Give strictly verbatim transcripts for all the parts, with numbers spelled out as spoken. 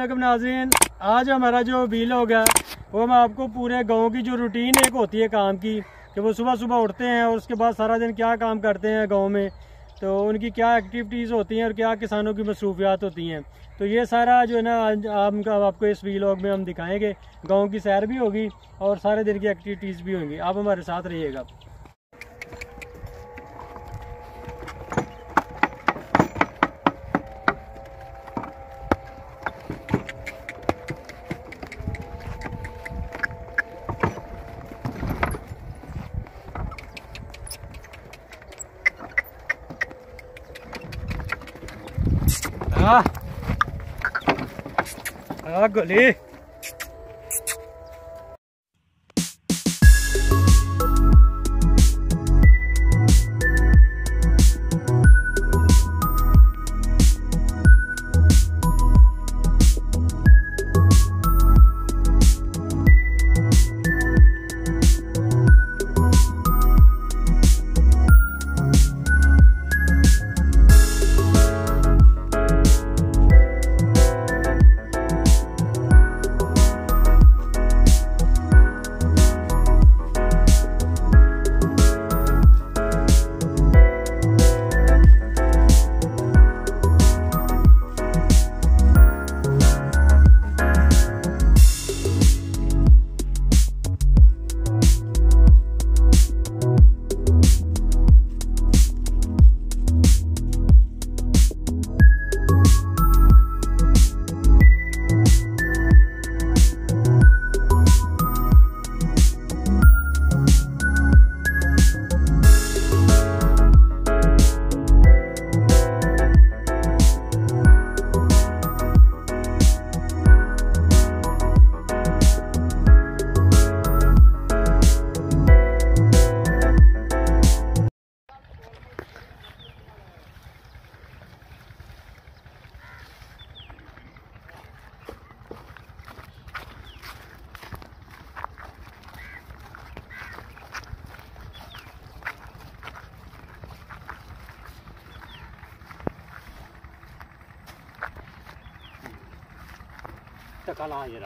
नाज़रीन, आज हमारा जो वीलॉग है वो मैं आपको पूरे गांव की जो रूटीन एक होती है काम की, कि वो सुबह सुबह उठते हैं और उसके बाद सारा दिन क्या काम करते हैं गांव में, तो उनकी क्या एक्टिविटीज़ होती हैं और क्या किसानों की मसरूफियात होती हैं। तो ये सारा जो है ना आज आप, आपको इस वीलॉग में हम दिखाएंगे। गाँव की सैर भी होगी और सारे दिन की एक्टिविटीज़ भी होंगी। आप हमारे साथ रहिएगा। हाँ हाँ गोली टकाला जरा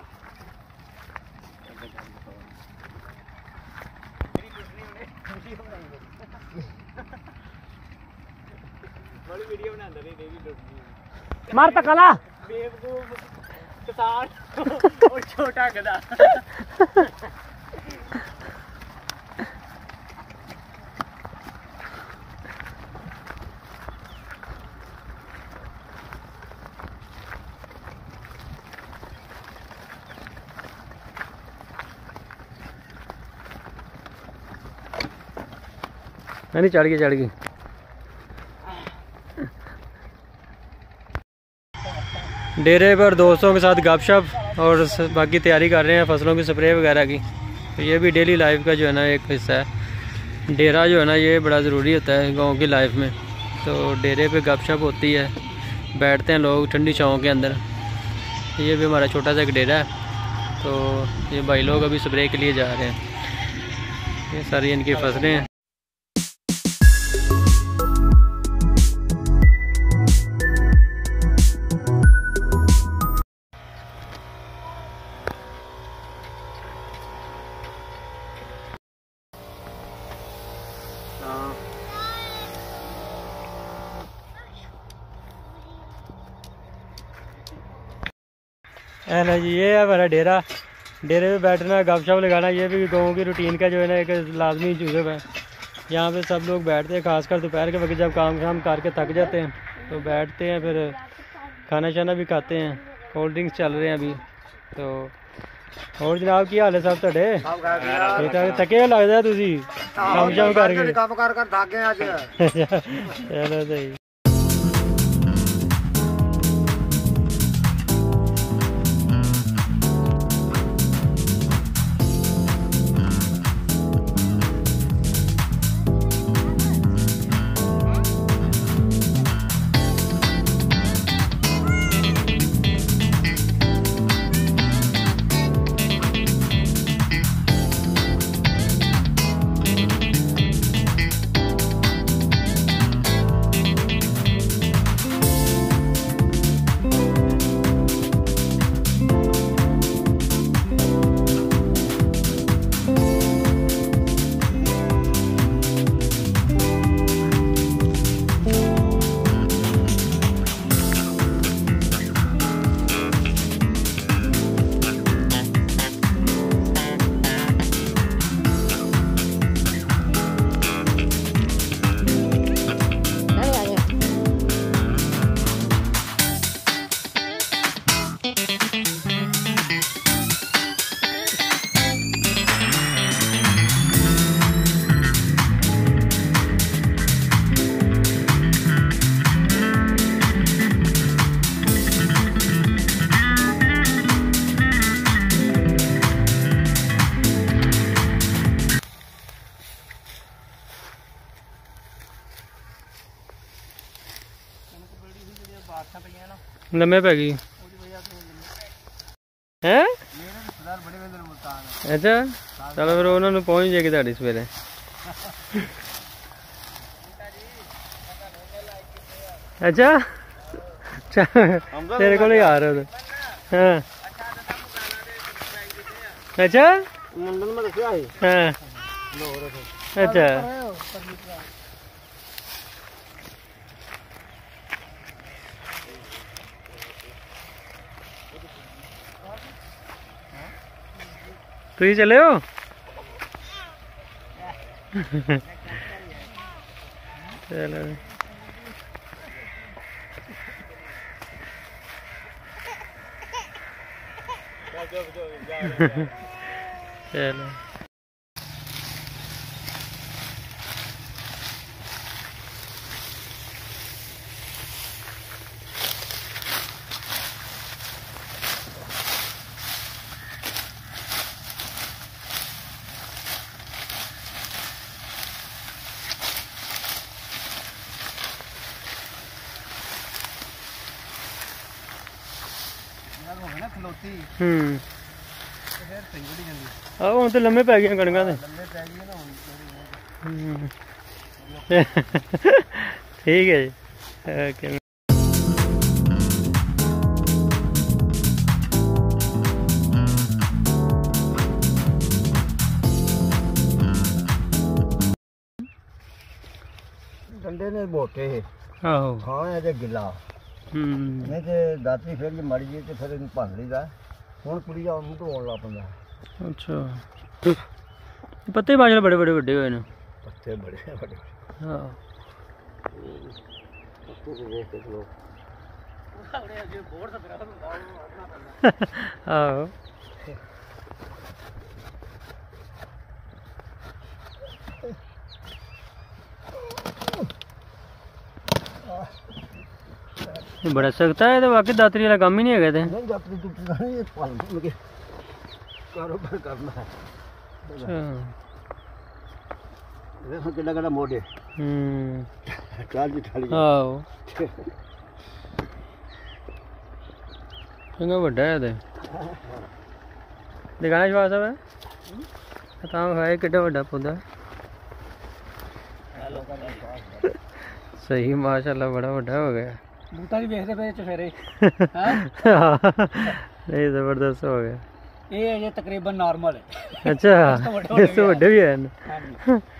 मार टकाला बेवकूफ किसान और छोटा गधा। नहीं चढ़ गई चढ़ गई। डेरे पर दोस्तों के साथ गपशप और बाकी तैयारी कर रहे हैं फसलों की स्प्रे वगैरह की। तो ये भी डेली लाइफ का जो है ना एक हिस्सा है। डेरा जो है ना ये बड़ा ज़रूरी होता है गांव की लाइफ में। तो डेरे पे गपशप होती है, बैठते हैं लोग ठंडी छाँव के अंदर। ये भी हमारा छोटा सा एक डेरा है। तो ये भाई लोग अभी स्प्रे के लिए जा रहे हैं। ये सारी इनकी फसलें हैं। है ना जी, ये है हमारा डेरा। डेरे पे बैठना, गपशप लगाना, ये भी गाँव की रूटीन का जो है ना एक लाजमी जुज़व है। यहाँ पे सब लोग बैठते हैं, खासकर दोपहर के वक्त जब काम शाम करके थक जाते हैं तो बैठते हैं, फिर खाना शाना भी खाते हैं। कोल्ड ड्रिंक्स चल रहे हैं अभी। तो और जनाब की हाल है सब तोड़े? थके लगता है तुसी काम शाम करके? चलो सही। लम्बे पै गई है। अच्छा चलो फिर उन्होंने पहुँच जाएगी ताड़ी सवेरे। अच्छा तेरे को यार हाँ अच्छा हाँ अच्छा तुम चले हो चलो चलो हम्म आहो हुण ते लम्मे पै गई कणकां ते ठीक है जी ओके। डंडे ने मोटे आहो खाने ते गिला नहीं तो दाती फिर जी मरी जी तो फिर इन भन लीदा हूँ कुड़ी मूँह धोन लग पैंदा। अच्छा पत्ते बाजरे बड़े बड़े बड़े हुए पत्ते बड़े बड़े हाँ आहो बड़ा सख्त है तो बाकी दातरी वाला काम ही नहीं है। कारोबार करना है अच्छा किला किला मोटे हम्म चाली ठाली आओ चंगा बड़ा है ते दिखाना शवास है तां है किड्डा बड़ा पौधा सही माशाल्लाह बड़ा बड़ा हो गया बूटा भी देखते पे चफेरे नहीं जबरदस्त हो गया ये तकरीबन नॉर्मल है। अच्छा इससे बड़े भी है।